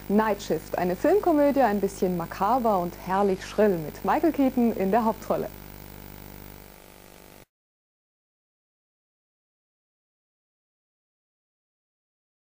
Night Shift, eine Filmkomödie, ein bisschen makaber und herrlich schrill mit Michael Keaton in der Hauptrolle.